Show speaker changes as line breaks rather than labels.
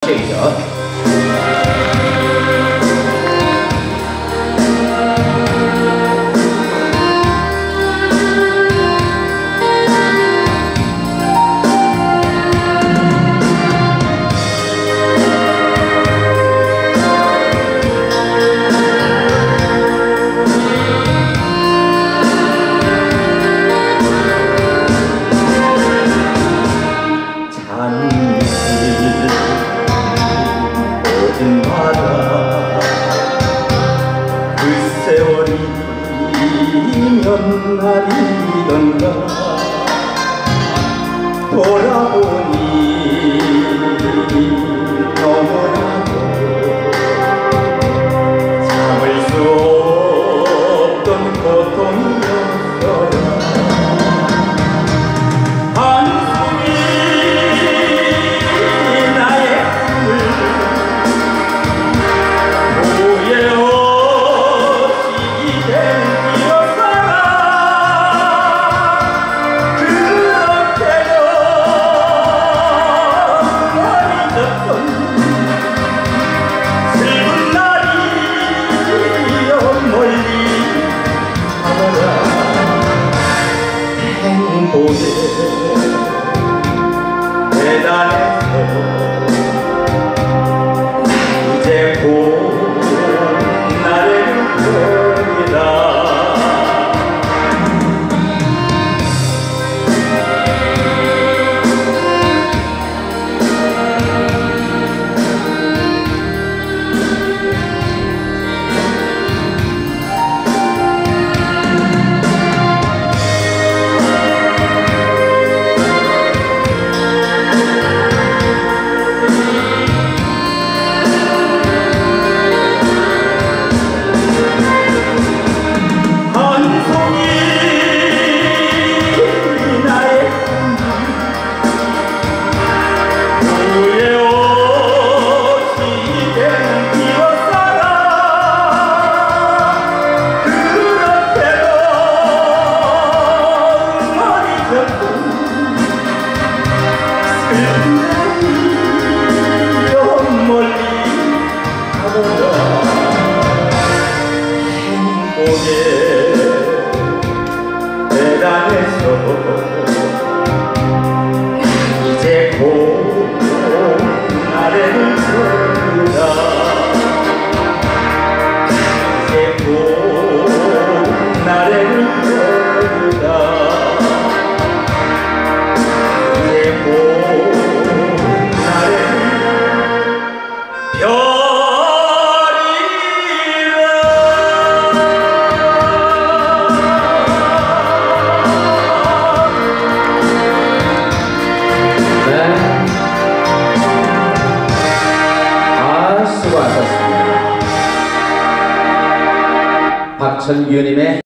시작이죠.
날이던가 돌아보니 너무나도 참을 수 없던 고통이었어요. 한숨이 나의 꿈을 후회 없이 이젠 행복에 대단해서 이제 곧 나를 버리라. 행복에 대단해서 이제 곧 나를 버리라. 이제 곧 나를 버리라. 이제 곧 나를
수고하셨습니다. 박천규님의